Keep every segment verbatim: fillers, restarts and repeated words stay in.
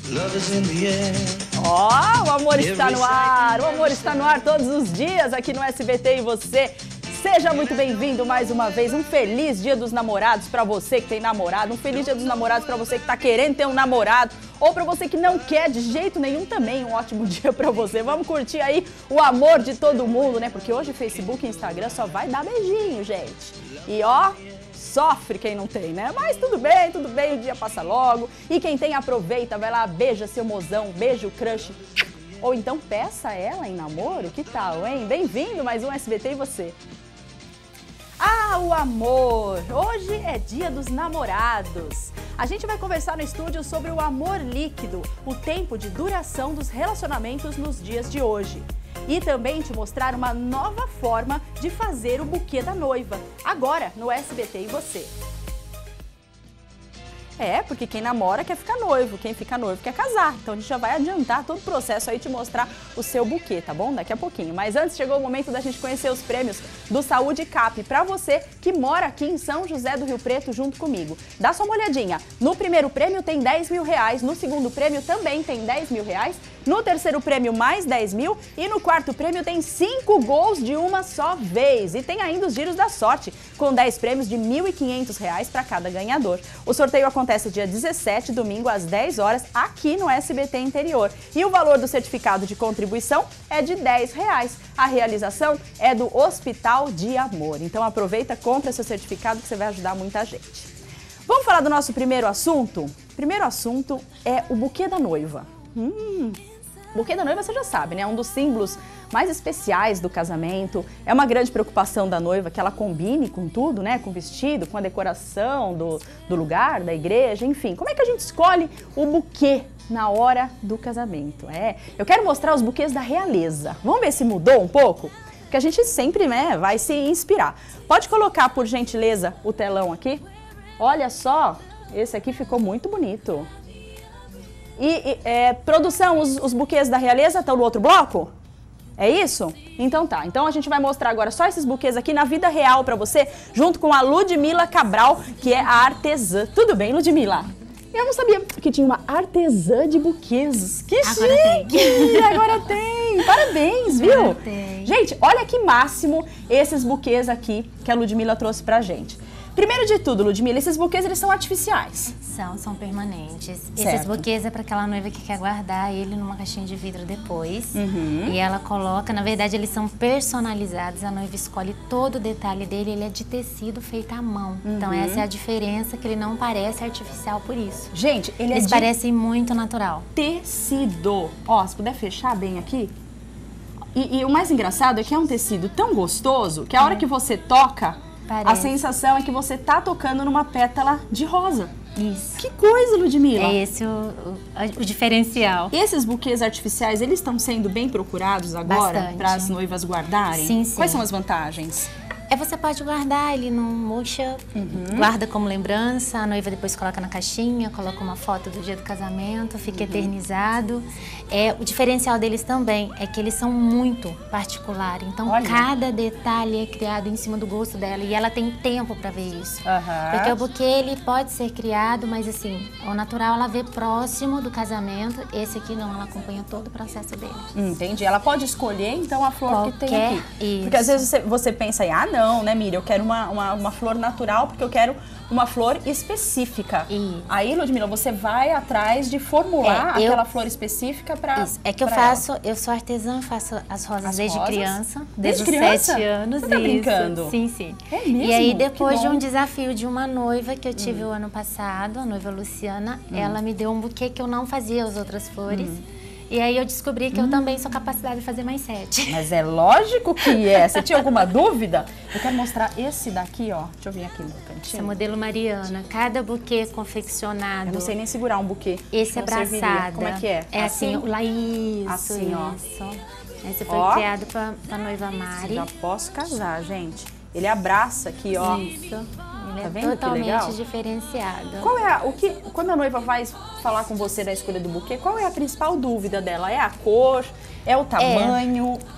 Ó, oh, o amor está no ar, o amor está no ar todos os dias aqui no S B T e você. Seja muito bem-vindo mais uma vez, um feliz dia dos namorados para você que tem namorado, um feliz dia dos namorados para você que tá querendo ter um namorado, ou para você que não quer de jeito nenhum também, um ótimo dia para você. Vamos curtir aí o amor de todo mundo, né? Porque hoje Facebook e Instagram só vai dar beijinho, gente. E ó, sofre quem não tem, né? Mas tudo bem, tudo bem, o dia passa logo. E quem tem, aproveita, vai lá, beija seu mozão, beija o crush. Ou então peça ela em namoro, que tal, hein? Bem-vindo, mais um S B T e você. Ah, o amor! Hoje é dia dos namorados. A gente vai conversar no estúdio sobre o amor líquido, o tempo de duração dos relacionamentos nos dias de hoje. E também te mostrar uma nova forma de fazer o buquê da noiva, agora no S B T e você. É, porque quem namora quer ficar noivo, quem fica noivo quer casar. Então a gente já vai adiantar todo o processo aí, te mostrar o seu buquê, tá bom? Daqui a pouquinho. Mas antes chegou o momento da gente conhecer os prêmios do Saúde Cap para você que mora aqui em São José do Rio Preto junto comigo. Dá só uma olhadinha. No primeiro prêmio tem dez mil reais, no segundo prêmio também tem dez mil reais, no terceiro prêmio mais dez mil e no quarto prêmio tem cinco gols de uma só vez. E tem ainda os giros da sorte, com dez prêmios de mil e quinhentos reais para cada ganhador. O sorteio acontece dia dezessete, domingo, às dez horas, aqui no S B T Interior. E o valor do certificado de contribuição é de dez reais. A realização é do Hospital de Amor. Então aproveita, compra seu certificado que você vai ajudar muita gente. Vamos falar do nosso primeiro assunto? O primeiro assunto é o buquê da noiva. Hum... O buquê da noiva você já sabe, né? É um dos símbolos mais especiais do casamento. É uma grande preocupação da noiva que ela combine com tudo, né? Com o vestido, com a decoração do, do lugar, da igreja, enfim. Como é que a gente escolhe o buquê na hora do casamento? É, eu quero mostrar os buquês da realeza. Vamos ver se mudou um pouco? Porque a gente sempre, né, vai se inspirar. Pode colocar, por gentileza, o telão aqui? Olha só, esse aqui ficou muito bonito. E, e é, produção, os, os buquês da realeza estão no outro bloco? É isso? Então tá, então a gente vai mostrar agora só esses buquês aqui na vida real pra você, junto com a Ludmila Cabral, que é a artesã. Tudo bem, Ludmila? Eu não sabia que tinha uma artesã de buquês. Que agora chique! Tem. Agora tem! Parabéns, viu? Agora tem. Gente, olha que máximo esses buquês aqui que a Ludmila trouxe pra gente. Primeiro de tudo, Ludmila, esses buquês eles são artificiais. São, são permanentes. Certo. Esses buquês é para aquela noiva que quer guardar ele numa caixinha de vidro depois. Uhum. E ela coloca, na verdade eles são personalizados, a noiva escolhe todo o detalhe dele, ele é de tecido feito à mão. Uhum. Então essa é a diferença, que ele não parece artificial por isso. Gente, ele Eles é de parecem muito natural. tecido. Ó, se puder fechar bem aqui. E, e o mais engraçado é que é um tecido tão gostoso que a hora que você toca, Parece. a sensação é que você tá tocando numa pétala de rosa. Isso. Que coisa, Ludmila! É esse o, o, o diferencial. Esses buquês artificiais, eles estão sendo bem procurados agora Bastante. para as noivas guardarem? Sim, sim. Quais são as vantagens? É, você pode guardar, ele não murcha, Uhum. guarda como lembrança, a noiva depois coloca na caixinha, coloca uma foto do dia do casamento, fica Uhum. eternizado. É, o diferencial deles também é que eles são muito particulares, então Olha. cada detalhe é criado em cima do gosto dela e ela tem tempo para ver isso. Aham. Porque o buquê, ele pode ser criado, mas assim, o natural ela vê próximo do casamento, esse aqui não, ela acompanha todo o processo dele. Entendi. Ela pode escolher, então, a flor que tem Qualquer- aqui. isso. Porque às vezes você, você pensa aí, ah, não, né, Miriam, eu quero uma, uma, uma flor natural porque eu quero uma flor específica. Isso. Aí, Ludmila, você vai atrás de formular É, eu- aquela flor específica para Isso. É que eu pra faço, eu sou artesã, faço as rosas As desde rosas? criança, Desde desde, os criança? sete anos. Você tá isso. brincando? Sim, sim. É mesmo? E aí, Que depois de bom. um desafio de uma noiva que eu tive o ano passado, a noiva Luciana, ela me deu um buquê que eu não fazia as outras flores. E aí eu descobri que eu também sou capaz de fazer mais sete. Mas é lógico que é. Você tinha alguma dúvida? Eu quero mostrar esse daqui, ó. Deixa eu vir aqui no Esse é cantinho. modelo Mariana. Cada buquê confeccionado. Eu não sei nem segurar um buquê. Esse é Não serviria. braçada. Como é que é? É assim, o lá isso, Assim, ó. isso. Esse foi Ó. criado pra, pra noiva Mari. Já posso casar, gente. Ele abraça aqui, ó. Isso. Ele Tá é vendo que legal? totalmente diferenciado. Qual é a, o que, quando a noiva vai falar com você da escolha do buquê, qual é a principal dúvida dela? É a cor? É o tamanho?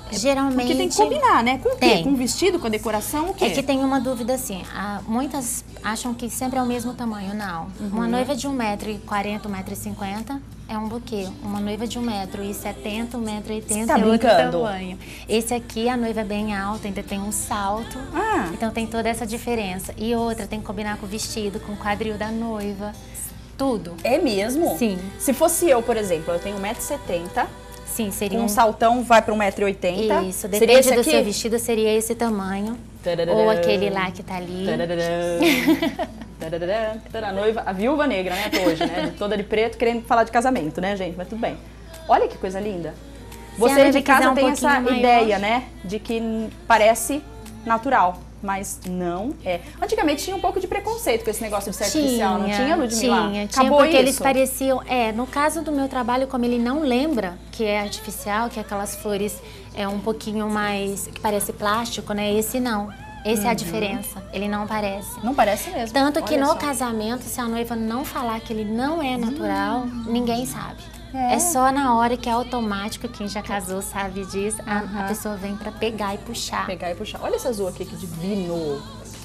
Geralmente... Porque tem que combinar, né? Com o quê? Tem. Com o vestido, com a decoração, o quê? É que tem uma dúvida assim, a, muitas acham que sempre é o mesmo tamanho, não. Uhum. Uma noiva de um metro e quarenta, um metro e cinquenta é um buquê. Uma noiva de um metro e setenta, um metro e oitenta tá é outro brincando? tamanho. Esse aqui, a noiva é bem alta, ainda tem um salto, Ah. então tem toda essa diferença. E outra, tem que combinar com o vestido, com o quadril da noiva, tudo. É mesmo? Sim. Se fosse eu, por exemplo, eu tenho um metro e setenta, Sim, seria com um um... saltão vai para um metro e oitenta. Isso, Seria depende esse do aqui? seu vestido, seria esse tamanho. Tararã. Ou aquele lá que tá ali. Tararã. Tararã. Tararã. A noiva, a viúva negra, né, tô hoje, né? Toda de preto, querendo falar de casamento, né, gente? Mas tudo bem. Olha que coisa linda. Você noiva de casa quiser um tem essa pouquinho maior. ideia, né? De que parece natural, mas não é. Antigamente tinha um pouco de preconceito com esse negócio de ser artificial, não tinha, Ludmila? Tinha, tinha, Acabou porque isso? eles pareciam... É, no caso do meu trabalho, como ele não lembra que é artificial, que aquelas flores é um pouquinho mais... que parece plástico, né? Esse não. Essa Uhum. é a diferença. Ele não parece. Não parece mesmo. Tanto que Olha no só. casamento, se a noiva não falar que ele não é natural, hum. ninguém sabe. É. É só na hora que é automático, quem já casou sabe disso, a, Uhum. a pessoa vem pra pegar e puxar. Pegar e puxar. Olha esse azul aqui, que divino.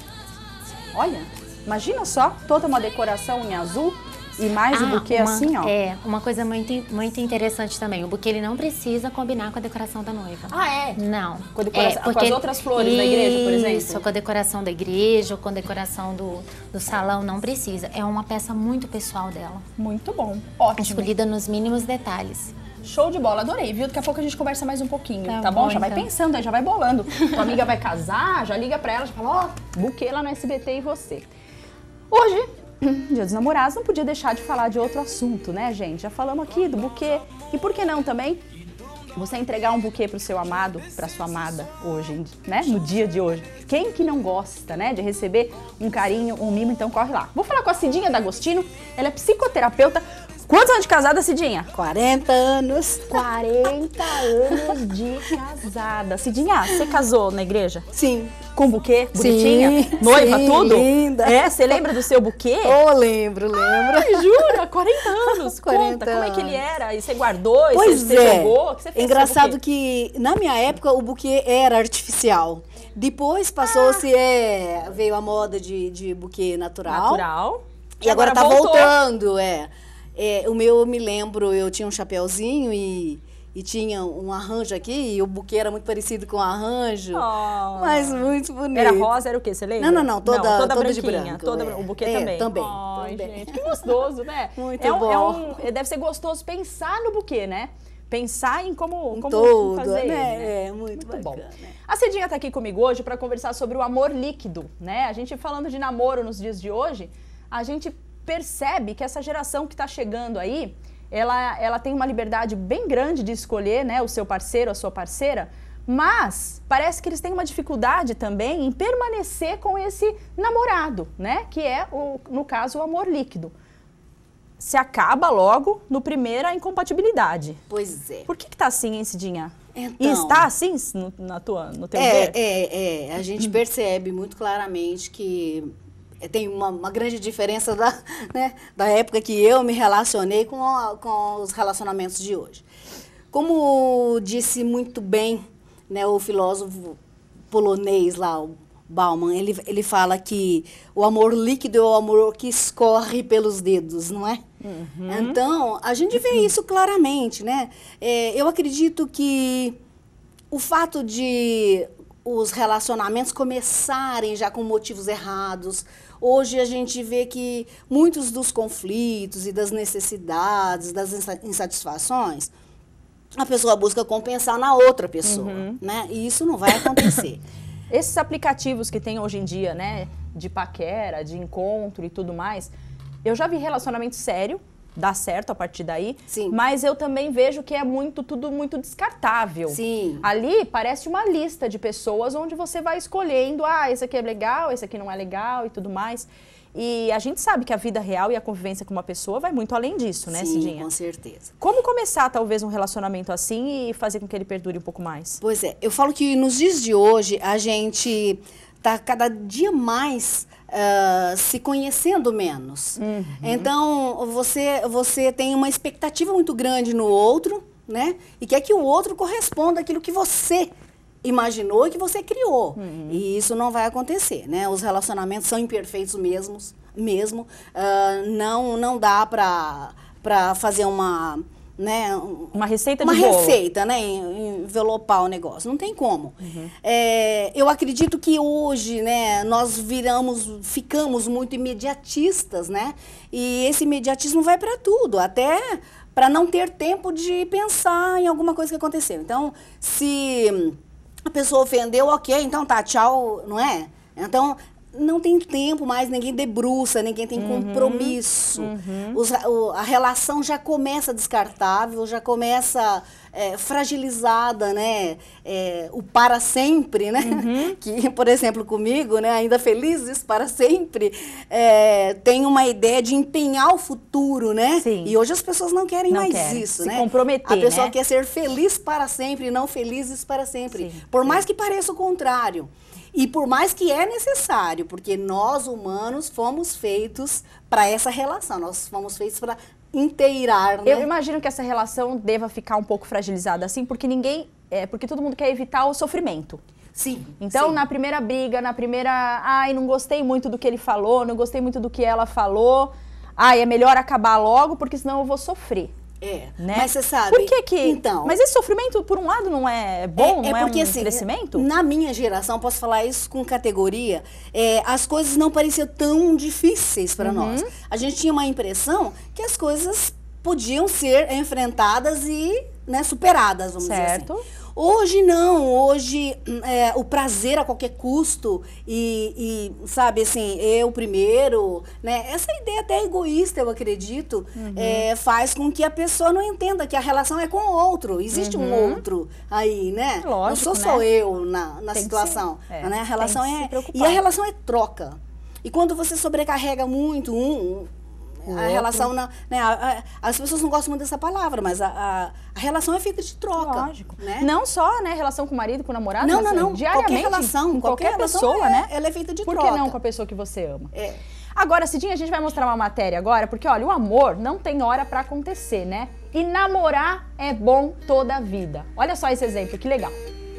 Olha, imagina só, toda uma decoração em azul e mais Ah, o buquê uma- assim, ó. É, uma coisa muito, muito interessante também. O buquê ele não precisa combinar com a decoração da noiva. Ah, é? Não. Com a decoração- É, com as outras flores da igreja, por exemplo? Isso, com a decoração da igreja, ou com a decoração do, do salão, não precisa. É uma peça muito pessoal dela. Muito bom, ótimo. Escolhida nos mínimos detalhes. Show de bola, adorei, viu? Daqui a pouco a gente conversa mais um pouquinho, tá, Tá bom? bom, Já vai então. pensando aí, já vai bolando. Tua amiga vai casar, já liga pra ela, já fala, ó, buquê lá no S B T e você. Hoje, Dia dos Namorados, não podia deixar de falar de outro assunto, né, gente? Já falamos aqui do buquê. E por que não também você entregar um buquê pro seu amado, pra sua amada hoje, né? No dia de hoje. Quem que não gosta, né, de receber um carinho, um mimo, então corre lá. Vou falar com a Cidinha D'Agostino, ela é psicoterapeuta. Quantos anos de casada, Cidinha? quarenta anos. quarenta anos de casada. Cidinha, você casou na igreja? Sim. Com buquê? Bonitinha? Sim, Noiva, sim, tudo? linda. É, você lembra do seu buquê? Oh, lembro, lembro. Ai, jura? quarenta anos. quarenta Conta, como é que ele anos. era? E você guardou? E Pois você, é. você jogou? O que você fez com o Engraçado buquê? que na minha época o buquê era artificial. Depois passou-se, é, veio a moda de, de buquê natural. Natural. E agora, tá voltou. voltando, é. É, o meu, eu me lembro, eu tinha um chapéuzinho e, e tinha um arranjo aqui, e o buquê era muito parecido com o arranjo, Oh. mas muito bonito. Era rosa, era o quê? Você lembra? Não, não, não, toda- toda toda de branquinha, branco, toda é. bran- O buquê É, também. também, Ai, também. gente, que gostoso, né? Muito é um, bom. É um, deve ser gostoso pensar no buquê, né? Pensar em como, Um como todo, fazer né? ele, né? É, muito, Muito bom. bacana. A Cidinha tá aqui comigo hoje para conversar sobre o amor líquido, né? A gente falando de namoro nos dias de hoje, a gente percebe que essa geração que tá chegando aí, ela, ela tem uma liberdade bem grande de escolher, né, o seu parceiro, a sua parceira, mas parece que eles têm uma dificuldade também em permanecer com esse namorado, né? Que é, o, no caso, o amor líquido. Se acaba logo no primeira incompatibilidade. Pois é. Por que que tá assim, hein, Cidinha? Então, E está assim no, na tua, no teu É, ver? é, é. A gente percebe muito claramente que tem uma, uma grande diferença da, né, da época que eu me relacionei com, a- com os relacionamentos de hoje. Como disse muito bem, né, o filósofo polonês lá, o Bauman, ele, ele fala que o amor líquido é o amor que escorre pelos dedos, não é? Então, a gente vê isso claramente, né? É, eu acredito que o fato de os relacionamentos começarem já com motivos errados, hoje a gente vê que muitos dos conflitos e das necessidades, das insa- insatisfações, a pessoa busca compensar na outra pessoa, né? E isso não vai acontecer. Esses aplicativos que tem hoje em dia, né, de paquera, de encontro e tudo mais, eu já vi relacionamento sério, dá certo a partir daí, Sim. mas eu também vejo que é muito, tudo muito descartável. Sim. Ali parece uma lista de pessoas onde você vai escolhendo, ah, esse aqui é legal, esse aqui não é legal e tudo mais. E a gente sabe que a vida real e a convivência com uma pessoa vai muito além disso, né, Sim, Cidinha? com certeza. Como começar, talvez, um relacionamento assim e fazer com que ele perdure um pouco mais? Pois é, eu falo que nos dias de hoje a gente está cada dia mais ah, se conhecendo menos. Então, você, você tem uma expectativa muito grande no outro, né? E quer que o outro corresponda àquilo que você imaginou e que você criou. Uhum. E isso não vai acontecer, né? Os relacionamentos são imperfeitos mesmos, mesmo. Uh, não, não dá pra, pra fazer uma... Né, uma receita de uma bolo. receita, né, envelopar o negócio, não tem como. Uhum. É, eu acredito que hoje, né, nós viramos, ficamos muito imediatistas, né, e esse imediatismo vai para tudo, até para não ter tempo de pensar em alguma coisa que aconteceu. Então, se a pessoa ofendeu, ok, então tá, tchau, não é? Então, não tem tempo mais, ninguém debruça, ninguém tem uhum, compromisso. Uhum. Os, o, a relação já começa descartável, já começa é, fragilizada, né? É, o para sempre, né? Uhum. Que, por exemplo, comigo, né? Ainda felizes para sempre, é, tem uma ideia de empenhar o futuro, né? Sim. E hoje as pessoas não querem não mais querem. isso, Se né? comprometer, a pessoa né? quer ser feliz para sempre e não felizes para sempre. Sim. Por mais que pareça o contrário. E por mais que é necessário, porque nós humanos fomos feitos para essa relação, nós fomos feitos para inteirar, né? Eu imagino que essa relação deva ficar um pouco fragilizada assim, porque ninguém, é, porque todo mundo quer evitar o sofrimento. Sim. Então, sim. na primeira briga, na primeira, ai, não gostei muito do que ele falou, não gostei muito do que ela falou, ai, é melhor acabar logo, porque senão eu vou sofrer. É, né? Mas você sabe... Por que que... Então... Mas esse sofrimento, por um lado, não é bom? É, não é porque, é um assim, crescimento? Na minha geração, posso falar isso com categoria, é, as coisas não pareciam tão difíceis para uhum. nós. A gente tinha uma impressão que as coisas podiam ser enfrentadas e, né, superadas, vamos certo. dizer assim. Hoje não, hoje é, o prazer a qualquer custo e, e, sabe, assim, eu primeiro, né, essa ideia até egoísta, eu acredito, uhum. é, faz com que a pessoa não entenda que a relação é com o outro, existe uhum. um outro aí, né? Lógico, não sou né? só eu na, na situação, é, né? A relação é, e a relação é troca. E quando você sobrecarrega muito um... O a outro. relação, não, né, a, a, as pessoas não gostam muito dessa palavra, mas a, a, a relação é feita de troca. Lógico. Né? Não só, né, relação com o marido, com o namorado, não, mas não, não. diariamente, qualquer relação, com qualquer, qualquer pessoa, relação é, né? Ela é feita de Por troca. Por que não com a pessoa que você ama? É. Agora, Cidinha, a gente vai mostrar uma matéria agora, porque, olha, o amor não tem hora pra acontecer, né? E namorar é bom toda a vida. Olha só esse exemplo, que legal.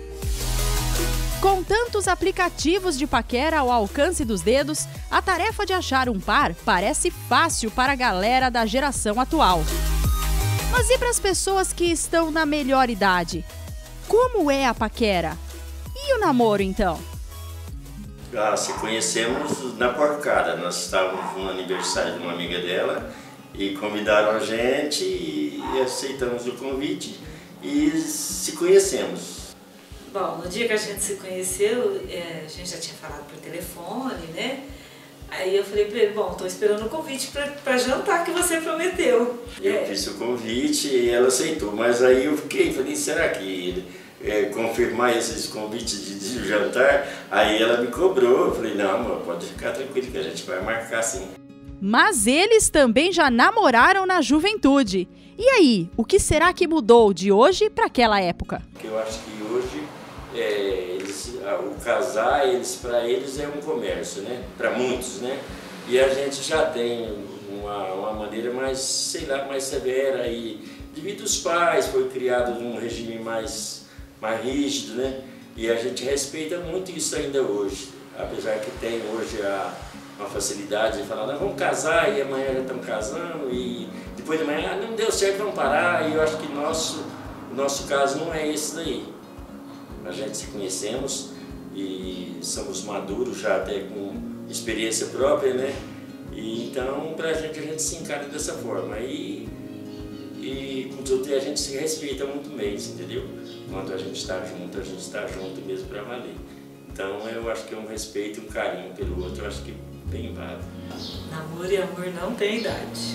Com tantos aplicativos de paquera ao alcance dos dedos, a tarefa de achar um par parece fácil para a galera da geração atual. Mas e para as pessoas que estão na melhor idade? Como é a paquera? E o namoro, então? Ah, se conhecemos na porcada. Nós estávamos no aniversário de uma amiga dela e convidaram a gente e aceitamos o convite e se conhecemos. Bom, no dia que a gente se conheceu, é, a gente já tinha falado por telefone, né? Aí eu falei pra ele, bom, tô esperando o convite pra, pra jantar que você prometeu. Eu é. fiz o convite e ela aceitou, mas aí eu fiquei, falei, será que é, confirmar esses convites de, de jantar? Aí ela me cobrou, eu falei, não, amor, pode ficar tranquilo que a gente vai marcar sim. Mas eles também já namoraram na juventude. E aí, o que será que mudou de hoje para aquela época? Eu acho que hoje É, eles, o casar, eles, para eles é um comércio, né? Para muitos, né? E a gente já tem uma, uma maneira mais, sei lá, mais severa e devido aos pais, foi criado num regime mais, mais rígido, né? E a gente respeita muito isso ainda hoje, apesar que tem hoje a, uma facilidade de falar, não, vamos casar e amanhã já estamos casando e depois de amanhã, ah, não deu certo, vamos parar. E eu acho que nosso, o nosso caso não é esse daí. A gente se conhecemos e somos maduros já até com experiência própria, né? E então, pra gente, a gente se encara dessa forma. E, e com tudo, a gente se respeita muito mais, entendeu? Quando a gente está junto, a gente está junto mesmo pra valer. Então, eu acho que é um respeito e um carinho pelo outro, eu acho que bem válido. Namoro e amor não tem idade.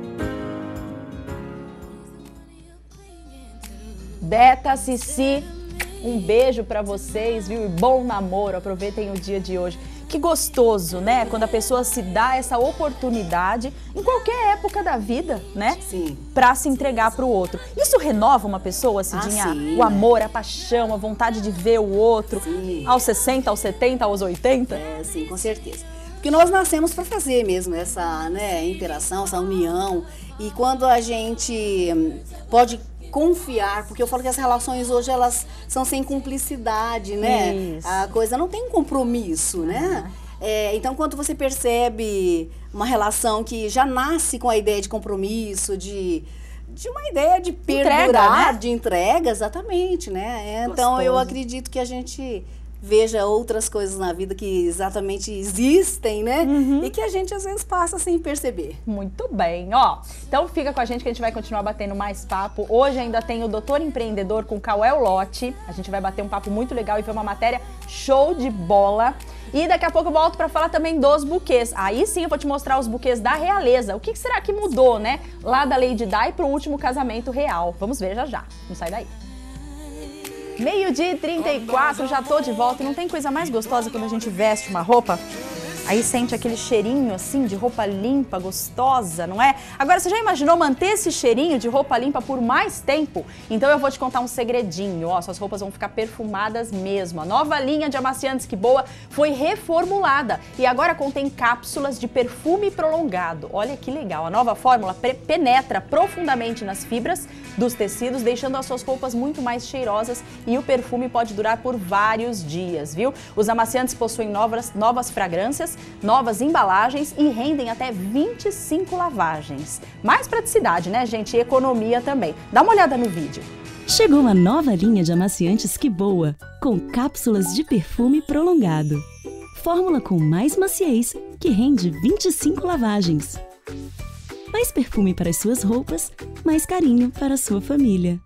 Beta, Cici, um beijo pra vocês, viu? E bom namoro, aproveitem o dia de hoje. Que gostoso, né? Quando a pessoa se dá essa oportunidade, em qualquer época da vida, né? Sim. Pra se entregar pro outro. Isso renova uma pessoa, Cidinha? Ah, sim. O amor, a paixão, a vontade de ver o outro. Sim. Aos sessenta, aos setenta, aos oitenta? É, sim, com certeza. Porque nós nascemos para fazer mesmo essa, né, interação, essa união. E quando a gente pode confiar, porque eu falo que as relações hoje elas são sem cumplicidade, né? Isso. A coisa não tem compromisso, né? Uhum. É, então, quando você percebe uma relação que já nasce com a ideia de compromisso, de, de uma ideia de perdurar, entrega, né? De entrega, exatamente, né? Então, gostoso. Eu acredito que a gente veja outras coisas na vida que exatamente existem, né? Uhum. E que a gente às vezes passa sem perceber. Muito bem, ó. Então fica com a gente que a gente vai continuar batendo mais papo. Hoje ainda tem o Doutor Empreendedor com Cauel Lotti. A gente vai bater um papo muito legal e ver uma matéria show de bola. E daqui a pouco eu volto para falar também dos buquês. Aí sim eu vou te mostrar os buquês da realeza. O que será que mudou, né? Lá da Lady Di pro último casamento real. Vamos ver já já. Não sai daí. meio-dia e trinta e quatro, já tô de volta. E não tem coisa mais gostosa quando a gente veste uma roupa? Aí sente aquele cheirinho assim de roupa limpa, gostosa, não é? Agora, você já imaginou manter esse cheirinho de roupa limpa por mais tempo? Então eu vou te contar um segredinho, ó, suas roupas vão ficar perfumadas mesmo. A nova linha de amaciantes Que Boa foi reformulada e agora contém cápsulas de perfume prolongado. Olha que legal, a nova fórmula penetra profundamente nas fibras dos tecidos, deixando as suas roupas muito mais cheirosas e o perfume pode durar por vários dias, viu? Os amaciantes possuem novas, novas fragrâncias, novas embalagens e rendem até vinte e cinco lavagens. Mais praticidade, né, gente? E economia também. Dá uma olhada no vídeo. Chegou uma nova linha de amaciantes Que Boa, com cápsulas de perfume prolongado. Fórmula com mais maciez, que rende vinte e cinco lavagens. Mais perfume para as suas roupas, mais carinho para a sua família.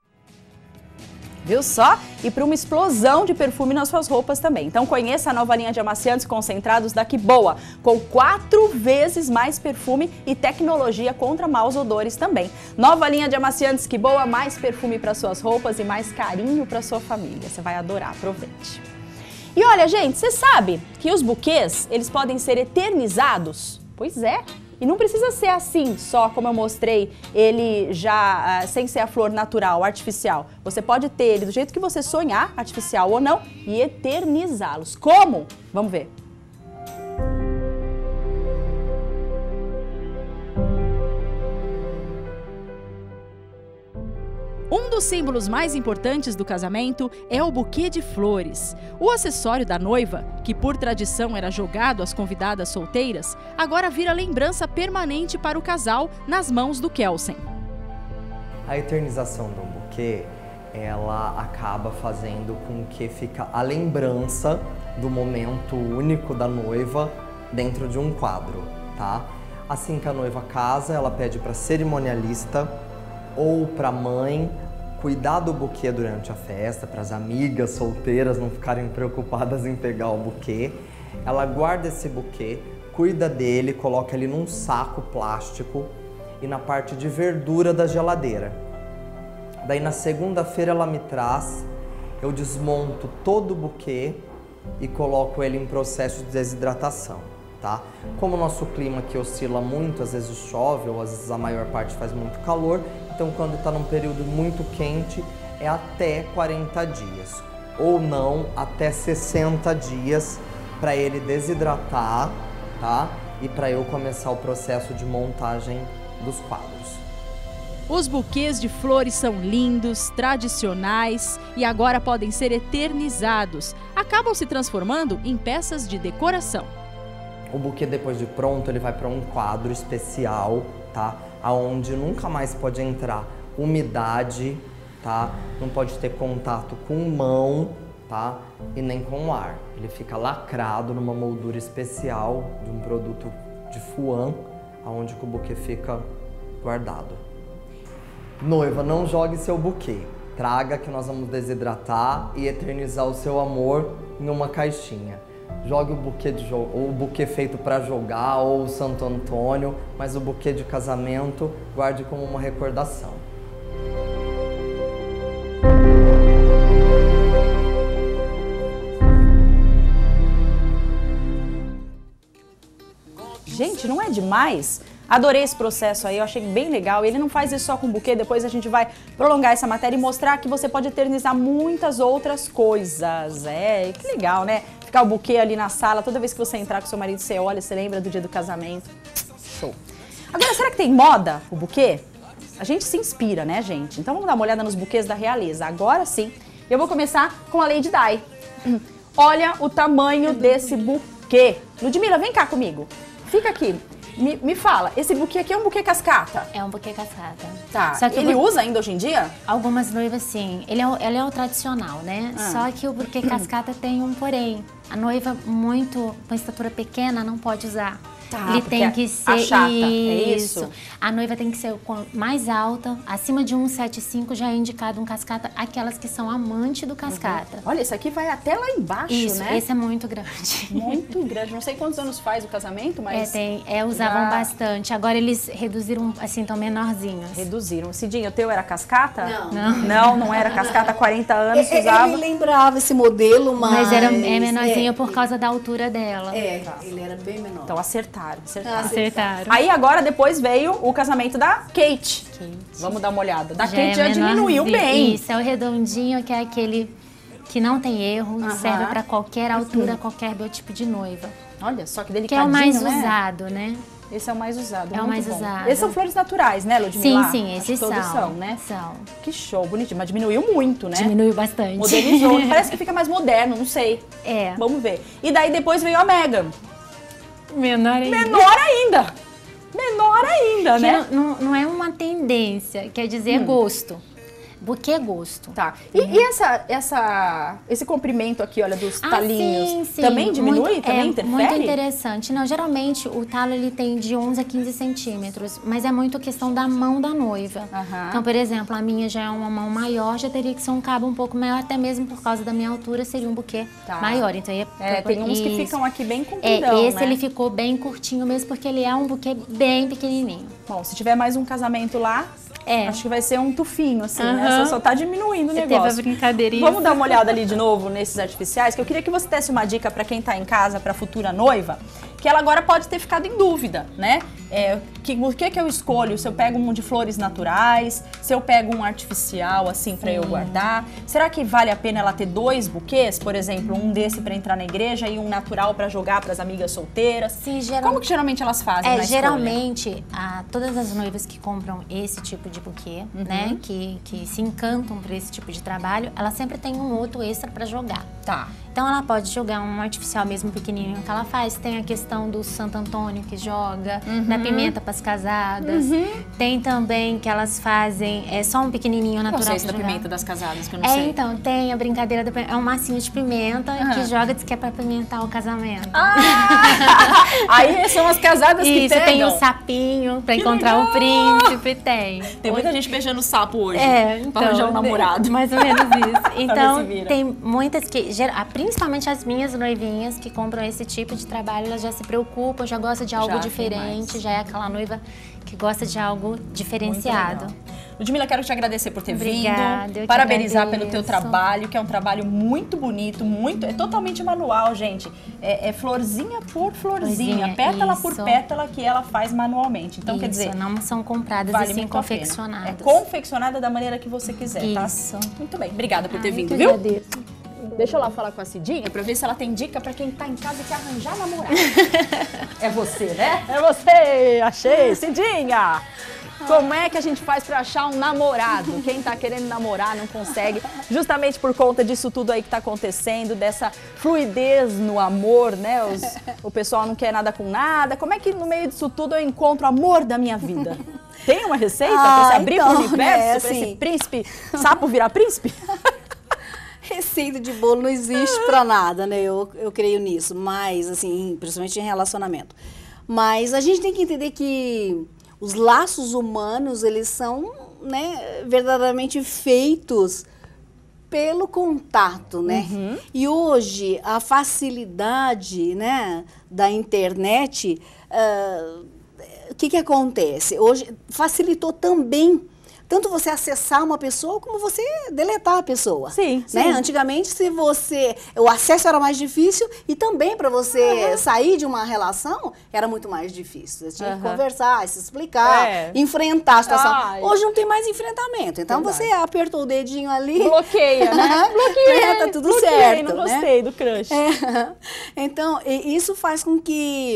Viu só? E para uma explosão de perfume nas suas roupas também. Então conheça a nova linha de amaciantes concentrados da Que Boa, com quatro vezes mais perfume e tecnologia contra maus odores também. Nova linha de amaciantes Que Boa, mais perfume para suas roupas e mais carinho para sua família. Você vai adorar, aproveite. E olha, gente, você sabe que os buquês, eles podem ser eternizados? Pois é. E não precisa ser assim, só como eu mostrei, ele já uh, sem ser a flor natural, artificial. Você pode ter ele do jeito que você sonhar, artificial ou não, e eternizá-los. Como? Vamos ver. Um dos símbolos mais importantes do casamento é o buquê de flores. O acessório da noiva, que por tradição era jogado às convidadas solteiras, agora vira lembrança permanente para o casal nas mãos do Kelsen. A eternização do buquê, ela acaba fazendo com que fica a lembrança do momento único da noiva dentro de um quadro, tá? Assim que a noiva casa, ela pede para a cerimonialista ou para a mãe cuidar do buquê durante a festa, para as amigas solteiras não ficarem preocupadas em pegar o buquê. Ela guarda esse buquê, cuida dele, coloca ele num saco plástico e na parte de verdura da geladeira. Daí na segunda-feira ela me traz, eu desmonto todo o buquê e coloco ele em processo de desidratação, tá? Como o nosso clima aqui oscila muito, às vezes chove ou às vezes a maior parte faz muito calor, então quando está num período muito quente é até quarenta dias, ou não, até sessenta dias para ele desidratar, tá? E para eu começar o processo de montagem dos quadros. Os buquês de flores são lindos, tradicionais e agora podem ser eternizados. Acabam se transformando em peças de decoração. O buquê, depois de pronto, ele vai para um quadro especial, tá? Aonde nunca mais pode entrar umidade, tá? Não pode ter contato com mão, tá? E nem com ar. Ele fica lacrado numa moldura especial de um produto de fuan, aonde o buquê fica guardado. Noiva, não jogue seu buquê. Traga que nós vamos desidratar e eternizar o seu amor em uma caixinha. Jogue o buquê, de jo ou o buquê feito para jogar ou o Santo Antônio, mas o buquê de casamento guarde como uma recordação. Gente, não é demais? Adorei esse processo aí, eu achei bem legal. Ele não faz isso só com buquê, depois a gente vai prolongar essa matéria e mostrar que você pode eternizar muitas outras coisas. É, que legal, né? Ficar o buquê ali na sala, toda vez que você entrar com seu marido, você olha, você lembra do dia do casamento. Show. Agora, será que tem moda o buquê? a gente se inspira, né, gente? Então vamos dar uma olhada nos buquês da Realeza. Agora sim, eu vou começar com a Lady Di. Olha o tamanho desse buquê. Ludmila, vem cá comigo. Fica aqui. Me, me fala, esse buquê aqui é um buquê cascata? É um buquê cascata. Tá. Só que ele bu... usa ainda hoje em dia? Algumas noivas, sim. Ele é o, ele é o tradicional, né? Ah. Só que o buquê cascata tem um porém. A noiva muito com estatura pequena não pode usar. Tá, ele tem que ser chata, isso. É isso. A noiva tem que ser mais alta, acima de um vírgula setenta e cinco já é indicado um cascata, aquelas que são amante do cascata. Uhum. Olha, esse aqui vai até lá embaixo, isso, né? Esse é muito grande. Muito grande. Não sei quantos anos faz o casamento, mas... É, tem, é usavam já... bastante. Agora eles reduziram, assim, tão menorzinhos. Reduziram. Cidinho, o teu era cascata? Não. Não, não, não era cascata há quarenta anos que usava? Ele lembrava esse modelo, mas... Mas era é menorzinho é, por causa da altura dela. É, ele era bem menor. Então acertaram, acertaram. Acertaram. Aí agora depois veio o casamento da Kate. Kate. Vamos dar uma olhada. Da já Kate é já diminuiu bem. Isso, é o redondinho, que é aquele que não tem erro, Aham. serve para qualquer altura, qualquer biotipo de noiva. Olha só que Que delicadinho, é o mais né? usado, né? Esse é o mais usado. É o muito mais bom. usado. Esses são flores naturais, né, Ludmila? Sim, sim, esses Acho que todos são. são, né? São. Que show, bonitinho. Mas diminuiu muito, né? Diminuiu bastante. Modernizou. Parece que fica mais moderno, não sei. É. Vamos ver. E daí depois veio a Megan. Menor ainda. Menor ainda. Menor ainda, Que né? não, não, não é uma tendência, quer dizer Hum. gosto. Buquê é gosto. Tá. E, e essa, essa, esse comprimento aqui, olha, dos Ah, talinhos, sim, sim. também diminui? Muito, também é, interfere? muito interessante. Não, geralmente o talo ele tem de onze a quinze centímetros, mas é muito questão da mão da noiva. Aham. Então, por exemplo, a minha já é uma mão maior, já teria que ser um cabo um pouco maior, até mesmo por causa da minha altura, seria um buquê Tá. maior. Então, ia É, tem uns que ficam aqui bem É, compridão, esse né? ele ficou bem curtinho mesmo, porque ele é um buquê bem pequenininho. Bom, se tiver mais um casamento lá, É. acho que vai ser um tufinho, assim, né? Aham. Só, só tá diminuindo o Teve negócio. a brincadeira. Vamos dar uma olhada ali de novo nesses artificiais, que eu queria que você desse uma dica para quem tá em casa, para futura noiva, que ela agora pode ter ficado em dúvida, né? É, que, o que que eu escolho? Se eu pego um de flores naturais, se eu pego um artificial, assim, para eu guardar. Será que vale a pena ela ter dois buquês? Por exemplo, um desse para entrar na igreja e um natural para jogar para as amigas solteiras? Sim, geral... Como que geralmente elas fazem É, na escolha? geralmente, a, todas as noivas que compram esse tipo de buquê, Uhum. né, que, que se encantam por esse tipo de trabalho, ela sempre tem um outro extra para jogar. Tá. Então ela pode jogar um artificial mesmo pequenininho que ela faz. Tem a questão do Santo Antônio que joga, da pimenta para as casadas. Tem também que elas fazem é só um pequenininho natural. Qual é esse pra da jogar. pimenta das casadas, que eu não É, sei? então, tem a brincadeira, da, é um massinho de pimenta que joga, diz que é pra pimentar o casamento. Ah! Aí são as casadas que Isso, pegam. tem o sapinho pra Que encontrar legal! o príncipe, tem. Tem muita gente beijando sapo hoje. É, então, pra arranjar um namorado. mais ou menos isso. Pra ver Então, se vira. tem muitas que, gera- principalmente as minhas noivinhas que compram esse tipo de trabalho, elas já se preocupam, já gostam de algo Já tem diferente, mais. já é aquela noiva que gosta de algo diferenciado. Ludmila, quero te agradecer por ter Obrigada, vindo. eu que Parabenizar pelo teu agradeço. trabalho, que é um trabalho muito bonito, muito, é totalmente manual, gente. É, é florzinha por florzinha, Florzinha, pétala por isso. pétala que ela faz manualmente. Então, quer Isso, dizer, não são compradas vale e sim muito a pena. confeccionadas. É confeccionada da maneira que você quiser, tá? Isso. Muito bem, obrigada por ter Ai, vindo, que viu? agradeço. Deixa eu lá falar com a Cidinha pra ver se ela tem dica pra quem tá em casa e quer arranjar namorado. É você, né? É você! Achei! Cidinha! Como é que a gente faz pra achar um namorado? Quem tá querendo namorar não consegue, justamente por conta disso tudo aí que tá acontecendo, dessa fluidez no amor, né? Os- o pessoal não quer nada com nada. Como é que no meio disso tudo eu encontro o amor da minha vida? Tem uma receita pra se Ah, abrir então, pro universo, né, pra assim. esse príncipe, sapo virar príncipe? Receita de bolo não existe pra nada, né? Eu, eu creio nisso, mas, assim, principalmente em relacionamento. Mas a gente tem que entender que os laços humanos, eles são, né, verdadeiramente feitos pelo contato, né? E hoje, a facilidade, né, da internet, ah, o que que acontece? Hoje facilitou também tanto você acessar uma pessoa como você deletar a pessoa. Sim, né? sim. Antigamente, se você o acesso era mais difícil e também para você sair de uma relação era muito mais difícil. Você tinha que Aham. conversar, se explicar, É. enfrentar a situação. Ai. Hoje não tem mais enfrentamento. Então Verdade. você apertou o dedinho ali, Bloqueia, né? Bloqueia, tá tudo bloqueei, certo, não né? gostei do crush. É. Então, e isso faz com que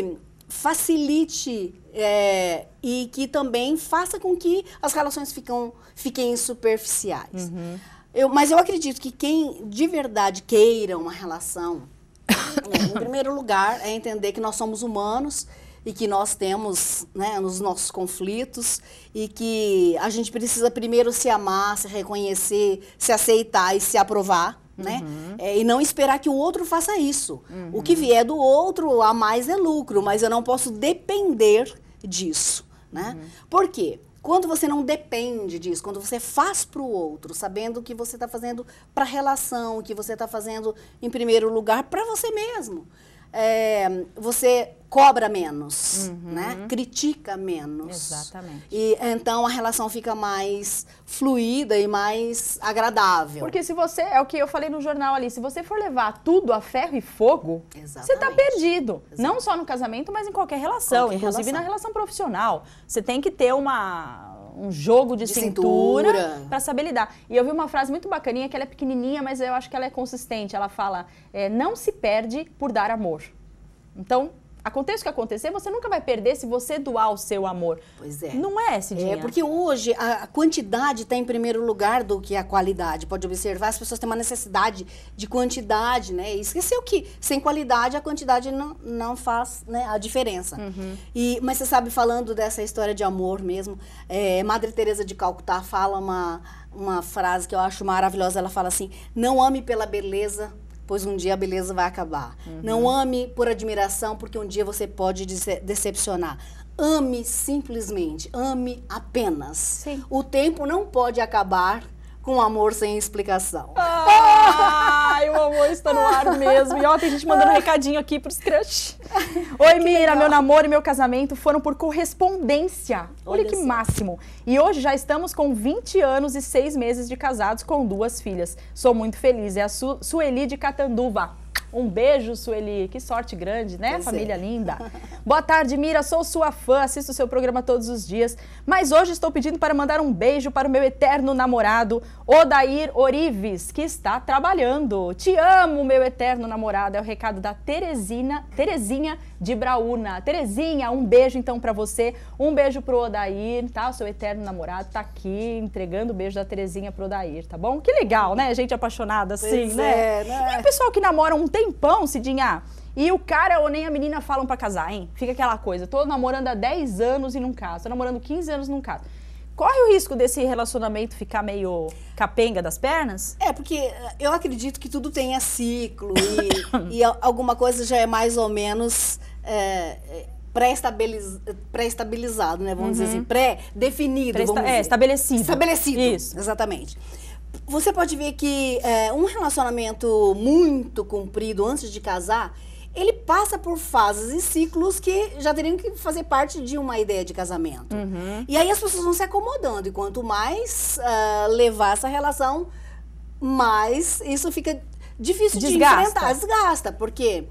facilite é, e que também faça com que as relações ficam, fiquem superficiais. Uhum. Eu, mas eu acredito que quem de verdade queira uma relação, é, em primeiro lugar, é entender que nós somos humanos e que nós temos, né, os nossos conflitos e que a gente precisa primeiro se amar, se reconhecer, se aceitar e se aprovar. Né? Uhum. É, e não esperar que o outro faça isso. Uhum. O que vier do outro, a mais é lucro, mas eu não posso depender disso. Né? Uhum. Por quê? Quando você não depende disso, quando você faz para o outro, sabendo que você está fazendo para a relação, que você está fazendo, em primeiro lugar, para você mesmo, é, você cobra menos, uhum. né? Critica menos. Exatamente. E então a relação fica mais fluida e mais agradável. Porque se você, é o que eu falei no jornal ali, se você for levar tudo a ferro e fogo, Exatamente. Você está perdido. Exatamente. Não só no casamento, mas em qualquer relação, qualquer inclusive relação. Na relação profissional. Você tem que ter uma... um jogo de, de cintura, cintura. Para saber lidar. E eu vi uma frase muito bacaninha, que ela é pequenininha, mas eu acho que ela é consistente. Ela fala, é, não se perde por dar amor. Então, aconteça o que acontecer, você nunca vai perder se você doar o seu amor. Pois é. Não é, Cidinha? É, porque hoje a quantidade está em primeiro lugar do que a qualidade. Pode observar, as pessoas têm uma necessidade de quantidade, né? E esqueceu que sem qualidade a quantidade não, não faz, né, a diferença. Uhum. E, mas você sabe, falando dessa história de amor mesmo, é, Madre Teresa de Calcutá fala uma, uma frase que eu acho maravilhosa. Ela fala assim, não ame pela beleza, pois um dia a beleza vai acabar. Uhum. Não ame por admiração, porque um dia você pode decepcionar. Ame simplesmente, ame apenas. Sim. O tempo não pode acabar com amor sem explicação. Ai, o amor está no ar mesmo. E ó, tem gente mandando um recadinho aqui pros crush. Oi, que Mira, legal. Meu namoro e meu casamento foram por correspondência. Olha, Olha que só. Máximo. E hoje já estamos com vinte anos e seis meses de casados com duas filhas. Sou muito feliz. É a Su Sueli de Catanduva. Um beijo, Sueli. Que sorte grande, né? Pois Família é. Linda. Boa tarde, Mira. Sou sua fã, assisto o seu programa todos os dias. Mas hoje estou pedindo para mandar um beijo para o meu eterno namorado, Odair Orives, que está trabalhando. Te amo, meu eterno namorado. É o recado da Teresina, Terezinha de Braúna. Terezinha, um beijo então para você. Um beijo pro Odair, tá? O seu eterno namorado tá aqui entregando o beijo da Terezinha pro Odair, tá bom? Que legal, né? Gente apaixonada assim, pois né? É, né? E o pessoal que namora um tempão, Cidinha, e o cara ou nem a menina falam pra casar, hein? Fica aquela coisa, tô namorando há dez anos e não caso, tô namorando quinze anos e não caso. Corre o risco desse relacionamento ficar meio capenga das pernas? É, porque eu acredito que tudo tenha ciclo e, e alguma coisa já é mais ou menos é, pré-estabiliz, pré-estabilizado, né? Vamos uhum. dizer assim, pré-definido. Pré vamos é, dizer. estabelecido. Estabelecido, Isso. exatamente. Você pode ver que é, um relacionamento muito comprido antes de casar, ele passa por fases e ciclos que já teriam que fazer parte de uma ideia de casamento. Uhum. E aí as pessoas vão se acomodando. E quanto mais uh, levar essa relação, mais isso fica difícil desgasta. de enfrentar. Desgasta, porque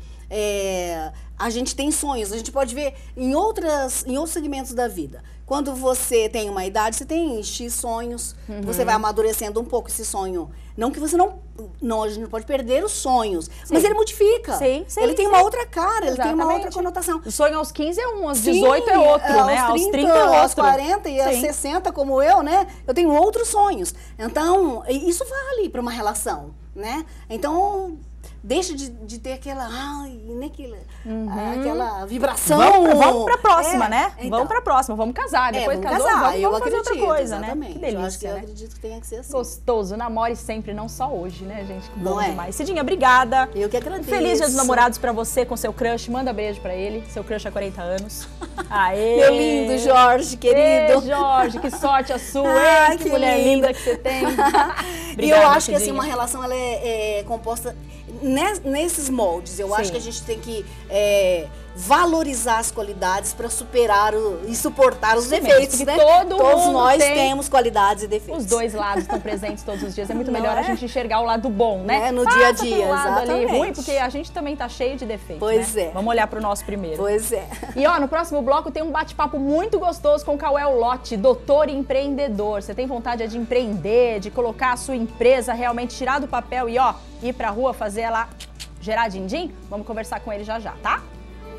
é, a gente tem sonhos. A gente pode ver em, outras, em outros segmentos da vida. Quando você tem uma idade, você tem X sonhos, uhum. você vai amadurecendo um pouco esse sonho. Não que você não... Não, a gente não pode perder os sonhos, sim. mas ele modifica. Sim, sim, ele tem sim. uma outra cara, Exatamente. Ele tem uma outra conotação. O sonho aos quinze é um, aos dezoito sim, é outro, aos né? trinta, aos trinta é outro. Aos quarenta e aos sessenta, como eu, né? Eu tenho outros sonhos. Então, isso vale para uma relação, né? Então... Deixa de, de ter aquela, ai, naquela, uhum. aquela vibração. Vamos, vamos pra próxima, é, né? Então. Vamos pra próxima, vamos casar. Depois é, vamos casou, casar, vamos, eu vamos fazer acredito, outra coisa, exatamente. né? Que delícia, eu acho que né? eu acredito que tenha que ser assim. Gostoso, namore sempre, não só hoje, né, gente? Que bom não é? demais. Cidinha, obrigada. Eu que agradeço. Feliz Dia dos Namorados pra você com seu crush. Manda beijo pra ele, seu crush há quarenta anos. Aê! Meu lindo Jorge, querido. Ei, Jorge, que sorte a sua, ah, hein? Que, que mulher lindo. linda que você tem. Obrigada, e eu acho Cidinha. que assim, uma relação ela é, é composta nesses moldes. Eu Sim. acho que a gente tem que é, valorizar as qualidades para superar o, e suportar os Sim, defeitos, né? Todo Todos mundo nós tem... temos qualidades e defeitos. Os dois lados estão presentes todos os dias. É muito Não melhor é? a gente enxergar o lado bom, né? É, no Passa dia a dia, lado exatamente. Ali ruim, porque a gente também tá cheio de defeitos, Pois né? é. Vamos olhar pro nosso primeiro. Pois é. E ó, no próximo bloco tem um bate-papo muito gostoso com o Cauel Lotti, doutor e empreendedor. Você tem vontade de empreender, de colocar a sua empresa realmente, tirar do papel e ó, ir pra rua fazer ela gerar din-din? Vamos conversar com ele já já, tá?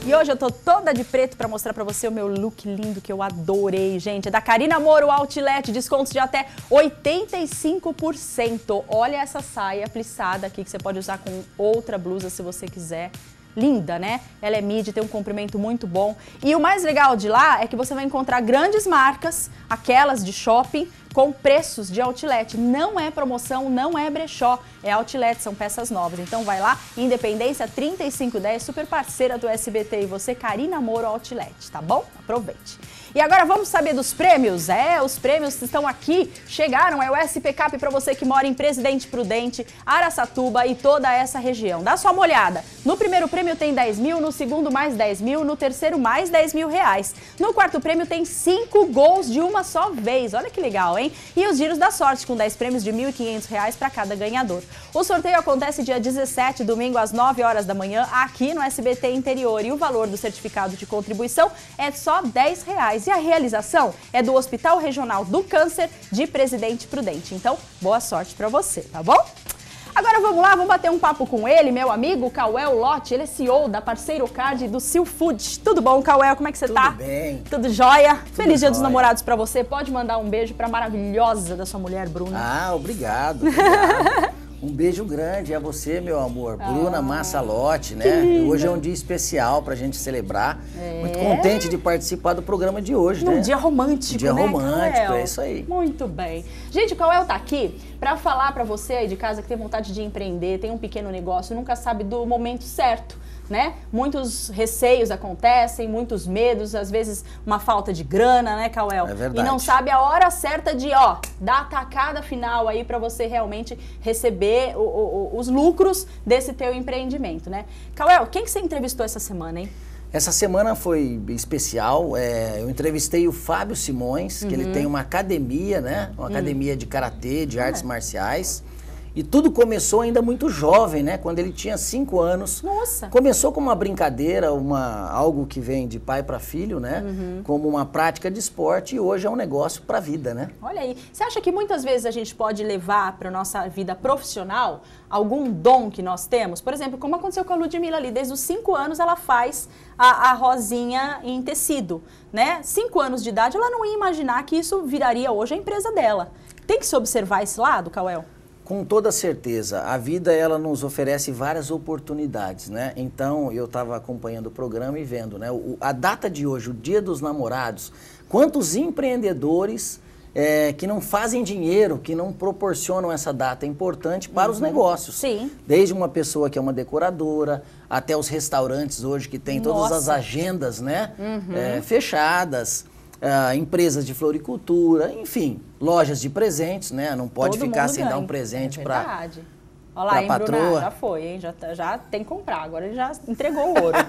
E hoje eu tô toda de preto pra mostrar pra você o meu look lindo que eu adorei, gente. É da Karina Moro Outlet, descontos de até oitenta e cinco por cento. Olha essa saia plissada aqui que você pode usar com outra blusa se você quiser. Linda, né? Ela é midi, tem um comprimento muito bom. E o mais legal de lá é que você vai encontrar grandes marcas, aquelas de shopping, com preços de outlet. Não é promoção, não é brechó, é outlet, são peças novas. Então vai lá, Independência trinta e cinco dez, super parceira do S B T e você, Karina Moro Outlet, tá bom? Aproveite. E agora vamos saber dos prêmios? É, os prêmios estão aqui, chegaram, é o S P Cap para você que mora em Presidente Prudente, Araçatuba e toda essa região. Dá só uma olhada. No primeiro prêmio tem dez mil, no segundo mais dez mil, no terceiro mais dez mil reais. No quarto prêmio tem cinco gols de uma só vez. Olha que legal, hein? E os giros da sorte com dez prêmios de mil e quinhentos reais para cada ganhador. O sorteio acontece dia dezessete, domingo às nove horas da manhã, aqui no S B T Interior. E o valor do certificado de contribuição é só dez reais. E a realização é do Hospital Regional do Câncer de Presidente Prudente. Então, boa sorte para você, tá bom? Agora vamos lá, vamos bater um papo com ele, meu amigo Cauel Lotti. Ele é C E O da Parceiro Card do Sil Food. Tudo bom, Cauel? Como é que você Tudo tá? Tudo bem. Tudo jóia? Tudo Feliz Dia jóia. dos Namorados pra você. Pode mandar um beijo pra maravilhosa da sua mulher, Bruna. Ah, obrigado. obrigado. Um beijo grande a você, meu amor. Ah, Bruna Massalotti, né? Hoje é um dia especial pra gente celebrar. É. Muito contente de participar do programa de hoje, Num né? dia romântico, um dia né, romântico, Cauel? É isso aí. Muito bem. Gente, o Cauel tá aqui pra falar pra você aí de casa que tem vontade de empreender, tem um pequeno negócio, nunca sabe do momento certo, né? Muitos receios acontecem, muitos medos, às vezes uma falta de grana, né, Cauel? É verdade. E não sabe a hora certa de, ó, dar a tacada final aí pra você realmente receber o, o, os lucros desse teu empreendimento, né? Cauel, quem que você entrevistou essa semana, hein? Essa semana foi especial, é, eu entrevistei o Fábio Simões, que uhum. ele tem uma academia, né? Uma uhum. academia de karatê, de artes ah. marciais. E tudo começou ainda muito jovem, né? Quando ele tinha cinco anos. Nossa! Começou como uma brincadeira, uma, algo que vem de pai para filho, né? Uhum. Como uma prática de esporte e hoje é um negócio para a vida, né? Olha aí. Você acha que muitas vezes a gente pode levar para nossa vida profissional algum dom que nós temos? Por exemplo, como aconteceu com a Ludmilla ali. Desde os cinco anos ela faz a, a rosinha em tecido, né? Cinco anos de idade, ela não ia imaginar que isso viraria hoje a empresa dela. Tem que se observar esse lado, Cauel? Com toda certeza, a vida ela nos oferece várias oportunidades, né? Então eu estava acompanhando o programa e vendo, né? O, a data de hoje, o Dia dos Namorados, quantos empreendedores é, que não fazem dinheiro, que não proporcionam essa data importante para uhum. os negócios. Sim. Desde uma pessoa que é uma decoradora, até os restaurantes hoje que tem todas Nossa. as agendas, né? Uhum. É, fechadas. Uh, empresas de floricultura, enfim, lojas de presentes, né? Não pode Todo ficar mundo sem ganha. dar um presente é para verdade. Olha lá, hein, patroa. Bruna, já foi, hein? Já, já tem que comprar, agora ele já entregou o ouro.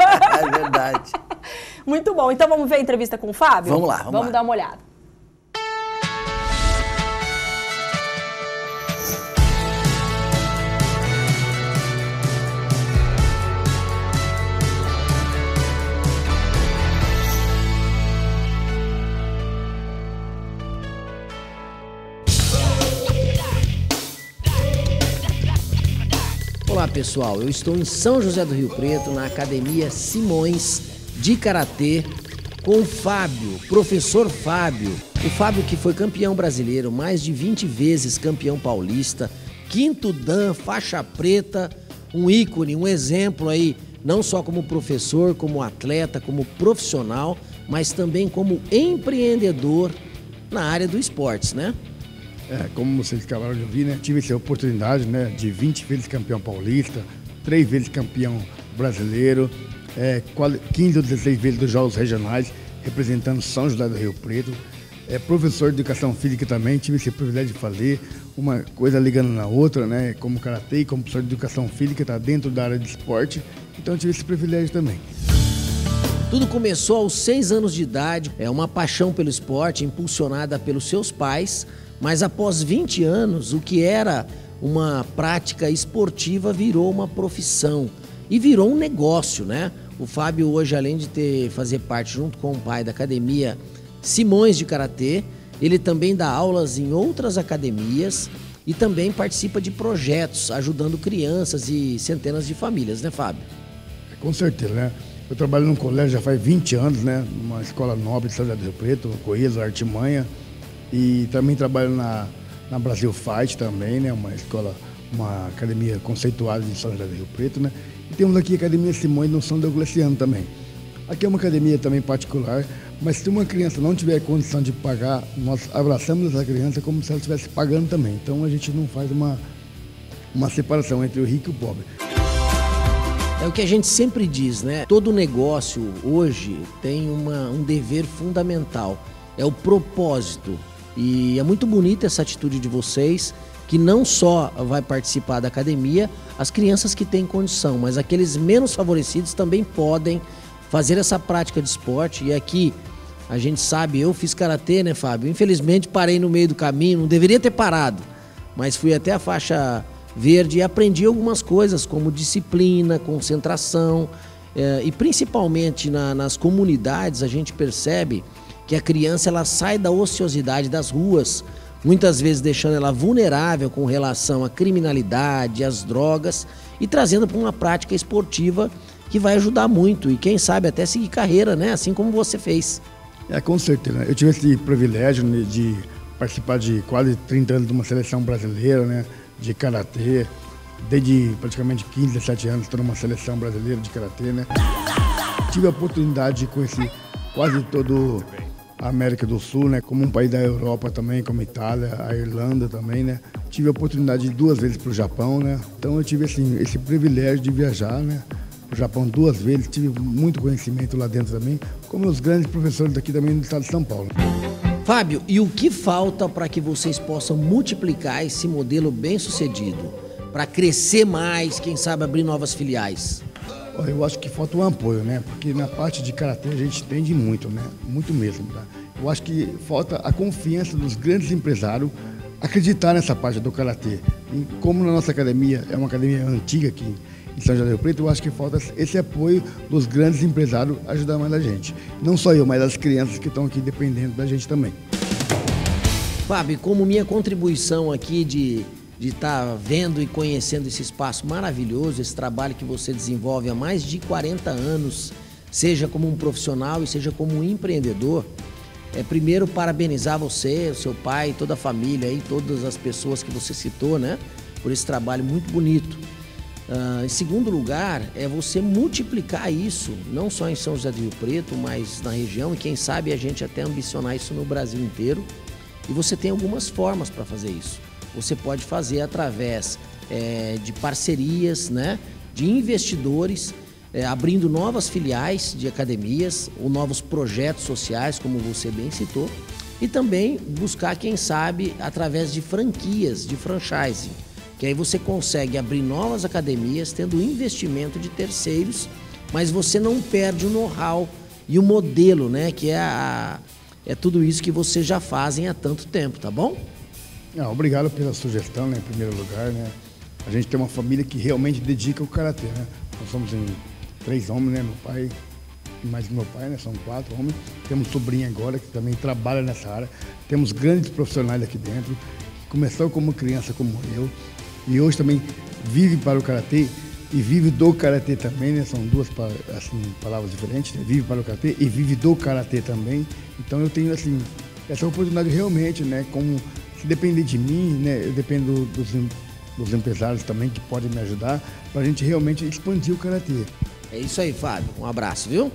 É verdade. Muito bom, então vamos ver a entrevista com o Fábio? Vamos lá, vamos, vamos lá. dar uma olhada. Olá pessoal, eu estou em São José do Rio Preto, na Academia Simões de Karatê, com o Fábio, professor Fábio. O Fábio que foi campeão brasileiro, mais de vinte vezes campeão paulista, quinto dan, faixa preta, um ícone, um exemplo aí, não só como professor, como atleta, como profissional, mas também como empreendedor na área do esportes, né? É, como vocês acabaram de ouvir, né? Tive essa oportunidade, né, de vinte vezes campeão paulista, três vezes campeão brasileiro, é, quinze ou dezesseis vezes dos Jogos Regionais, representando São José do Rio Preto. É, professor de Educação Física também, tive esse privilégio de fazer, uma coisa ligando na outra, né? Como karatê e como professor de Educação Física, está dentro da área de esporte, então tive esse privilégio também. Tudo começou aos seis anos de idade, é uma paixão pelo esporte impulsionada pelos seus pais, mas após vinte anos, o que era uma prática esportiva virou uma profissão e virou um negócio, né? O Fábio hoje, além de ter, fazer parte junto com o pai da academia Simões de Karatê, ele também dá aulas em outras academias e também participa de projetos ajudando crianças e centenas de famílias, né, Fábio? Com certeza, né? Eu trabalho num colégio já faz vinte anos, né? Numa escola nobre de São José do Rio Preto, Correios, Artimanha. E também trabalho na, na Brasil Fight também, né? Uma escola, uma academia conceituada de São José do Rio Preto, né? E temos aqui a Academia Simões no São Deocleciano também. Aqui é uma academia também particular, mas se uma criança não tiver condição de pagar, nós abraçamos essa criança como se ela estivesse pagando também. Então a gente não faz uma, uma separação entre o rico e o pobre. É o que a gente sempre diz, né? Todo negócio hoje tem uma, um dever fundamental, é o propósito. E é muito bonita essa atitude de vocês, que não só vai participar da academia, as crianças que têm condição, mas aqueles menos favorecidos também podem fazer essa prática de esporte. E aqui a gente sabe, eu fiz karatê, né, Fábio? Infelizmente parei no meio do caminho, não deveria ter parado, mas fui até a faixa verde e aprendi algumas coisas como disciplina, concentração, eh, e principalmente na, nas comunidades a gente percebe que a criança ela sai da ociosidade das ruas, muitas vezes deixando ela vulnerável com relação à criminalidade, às drogas, e trazendo para uma prática esportiva que vai ajudar muito e quem sabe até seguir carreira, né? Assim como você fez. É, com certeza. Eu tive esse privilégio de participar de quase trinta anos de uma seleção brasileira, né? De karatê. Desde praticamente quinze, dezessete anos estou numa seleção brasileira de karatê, né? Tive a oportunidade de conhecer quase todo a América do Sul, né? Como um país da Europa também, como a Itália, a Irlanda também, né? Tive a oportunidade de ir duas vezes para o Japão, né? Então eu tive assim, esse privilégio de viajar, né? O Japão duas vezes, tive muito conhecimento lá dentro também, como os grandes professores daqui também do estado de São Paulo. Fábio, e o que falta para que vocês possam multiplicar esse modelo bem sucedido? Para crescer mais, quem sabe abrir novas filiais? Eu acho que falta um apoio, né? Porque na parte de karatê a gente entende muito, né? Muito mesmo, tá? Eu acho que falta a confiança dos grandes empresários acreditar nessa parte do karatê. E como na nossa academia é uma academia antiga aqui em São José do Rio Preto, eu acho que falta esse apoio dos grandes empresários ajudar mais a gente. Não só eu, mas as crianças que estão aqui dependendo da gente também. Fábio, como minha contribuição aqui de de estar vendo e conhecendo esse espaço maravilhoso, esse trabalho que você desenvolve há mais de quarenta anos, seja como um profissional e seja como um empreendedor, é primeiro parabenizar você, o seu pai, toda a família e todas as pessoas que você citou, né, por esse trabalho muito bonito. Uh, em segundo lugar, é você multiplicar isso, não só em São José do Rio Preto, mas na região, e quem sabe a gente até ambicionar isso no Brasil inteiro. E você tem algumas formas para fazer isso. Você pode fazer através é, de parcerias, né, de investidores, é, abrindo novas filiais de academias ou novos projetos sociais, como você bem citou, e também buscar, quem sabe, através de franquias, de franchising, que aí você consegue abrir novas academias tendo investimento de terceiros, mas você não perde o know-how e o modelo, né, que é, a, é tudo isso que vocês já fazem há tanto tempo, tá bom? Ah, obrigado pela sugestão, né, em primeiro lugar, né? A gente tem uma família que realmente dedica o karatê, né? Nós somos em três homens, né? Meu pai e mais meu pai, né? São quatro homens. Temos sobrinha agora que também trabalha nessa área. Temos grandes profissionais aqui dentro, que começou como criança como eu e hoje também vive para o karatê e vive do karatê também, né? São duas assim, palavras diferentes, né? Vive para o karatê e vive do karatê também. Então eu tenho assim essa oportunidade realmente, né? Como se depender de mim, né, eu dependo dos, dos empresários também que podem me ajudar para a gente realmente expandir o karatê. É isso aí, Fábio. Um abraço, viu?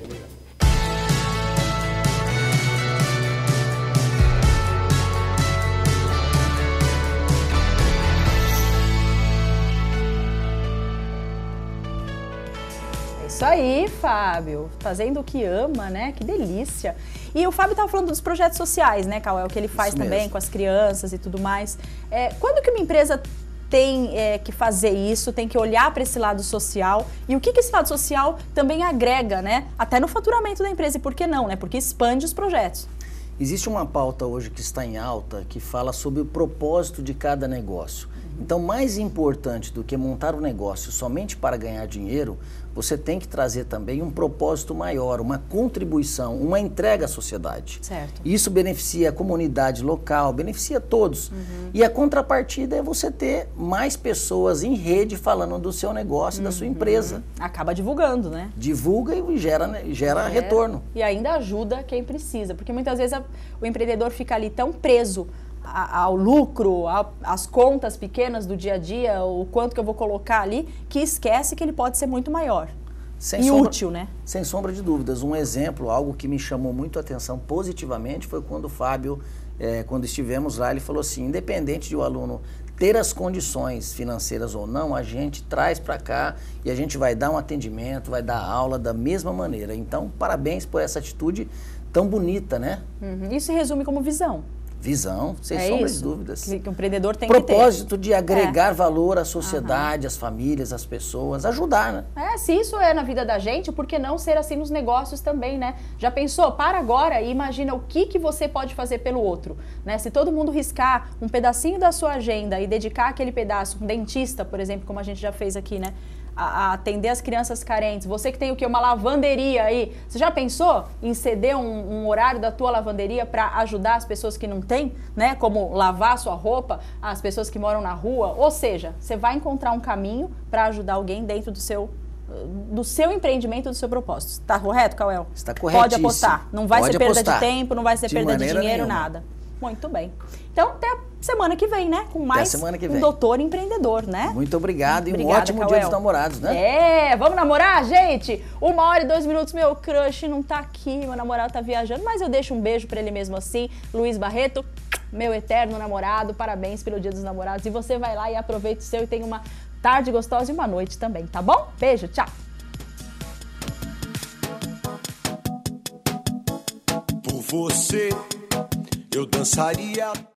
É isso aí, Fábio. Fazendo o que ama, né? Que delícia. E o Fábio estava falando dos projetos sociais, né, Cauê? O que ele faz isso também mesmo, com as crianças e tudo mais. É, quando que uma empresa tem é, que fazer isso, tem que olhar para esse lado social? E o que, que esse lado social também agrega, né? Até no faturamento da empresa. E por que não, né? Porque expande os projetos. Existe uma pauta hoje que está em alta que fala sobre o propósito de cada negócio. Então, mais importante do que montar um negócio somente para ganhar dinheiro, você tem que trazer também um propósito maior, uma contribuição, uma entrega à sociedade. Certo. Isso beneficia a comunidade local, beneficia todos. Uhum. E a contrapartida é você ter mais pessoas em rede falando do seu negócio, uhum. da sua empresa. Acaba divulgando, né? Divulga e gera, gera é. retorno. E ainda ajuda quem precisa, porque muitas vezes a, o empreendedor fica ali tão preso ao lucro, às contas pequenas do dia a dia, o quanto que eu vou colocar ali, que esquece que ele pode ser muito maior. Sem e sombra, útil, né? Sem sombra de dúvidas. Um exemplo, algo que me chamou muito a atenção positivamente, foi quando o Fábio, é, quando estivemos lá, ele falou assim, independente de o aluno ter as condições financeiras ou não, a gente traz para cá e a gente vai dar um atendimento, vai dar aula da mesma maneira. Então, parabéns por essa atitude tão bonita, né? Uhum. Isso se resume como visão. Visão, sem é sombra isso, de dúvidas. Que, que o empreendedor tem Propósito que ter. de agregar é. valor à sociedade, uhum. às famílias, às pessoas, ajudar, né? É, se isso é na vida da gente, por que não ser assim nos negócios também, né? Já pensou? Para agora e imagina o que, que você pode fazer pelo outro, né? Se todo mundo riscar um pedacinho da sua agenda e dedicar aquele pedaço, um dentista, por exemplo, como a gente já fez aqui, né? A, a atender as crianças carentes, você que tem o quê? Uma lavanderia aí, você já pensou em ceder um, um horário da tua lavanderia para ajudar as pessoas que não têm, né? Como lavar a sua roupa, as pessoas que moram na rua, ou seja, você vai encontrar um caminho para ajudar alguém dentro do seu, do seu empreendimento, do seu propósito. Tá correto, Cauel? Está corretíssimo. Pode apostar, não vai Pode ser perda apostar. de tempo, não vai ser de perda de dinheiro, nenhuma. nada. Muito bem. Então, até semana que vem, né? Com mais um doutor empreendedor, né? Muito obrigado e um Obrigada, ótimo Cauel. dia dos namorados, né? É, vamos namorar, gente? Uma hora e dois minutos, meu crush não tá aqui, meu namorado tá viajando, mas eu deixo um beijo pra ele mesmo assim. Luiz Barreto, meu eterno namorado, parabéns pelo Dia dos Namorados. E você vai lá e aproveita o seu e tenha uma tarde gostosa e uma noite também, tá bom? Beijo, tchau! Por você, eu dançaria.